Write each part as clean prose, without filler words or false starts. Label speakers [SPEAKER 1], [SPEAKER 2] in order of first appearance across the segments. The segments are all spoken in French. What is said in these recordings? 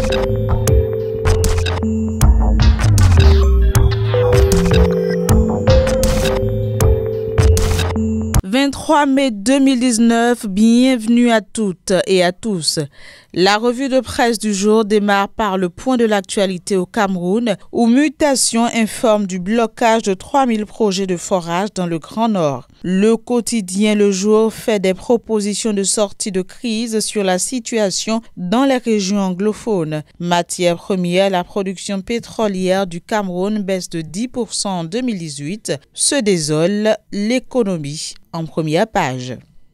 [SPEAKER 1] « 23 mai 2019, bienvenue à toutes et à tous. La revue de presse du jour démarre par le point de l'actualité au Cameroun, où Mutation informe du blocage de 3000 projets de forage dans le Grand Nord. Le quotidien Le Jour fait des propositions de sortie de crise sur la situation dans les régions anglophones. Matière première, la production pétrolière du Cameroun baisse de 10% en 2018. Se désole l'économie en première page.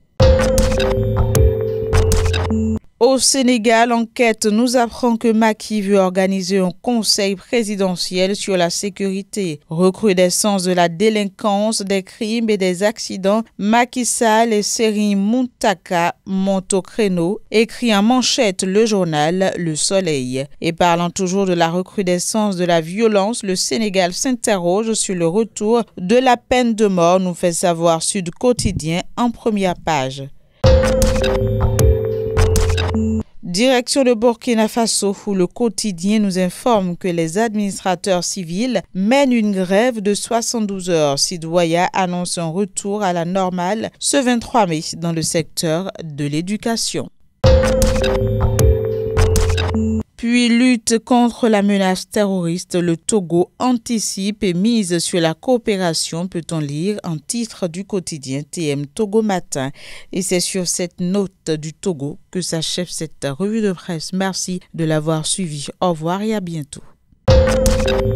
[SPEAKER 1] Au Sénégal, enquête nous apprend que Macky veut organiser un conseil présidentiel sur la sécurité. Recrudescence de la délinquance, des crimes et des accidents, Macky Sall et Serigne Mountakha montent au créneau, écrit en manchette le journal Le Soleil. Et parlant toujours de la recrudescence de la violence, le Sénégal s'interroge sur le retour de la peine de mort, nous fait savoir Sud Quotidien en première page. Direction de Burkina Faso, où le quotidien nous informe que les administrateurs civils mènent une grève de 72 heures. Sidouaya annonce un retour à la normale ce 23 mai dans le secteur de l'éducation. Puis lutte contre la menace terroriste, le Togo anticipe et mise sur la coopération, peut-on lire en titre du quotidien TM Togo Matin. Et c'est sur cette note du Togo que s'achève cette revue de presse. Merci de l'avoir suivi. Au revoir et à bientôt.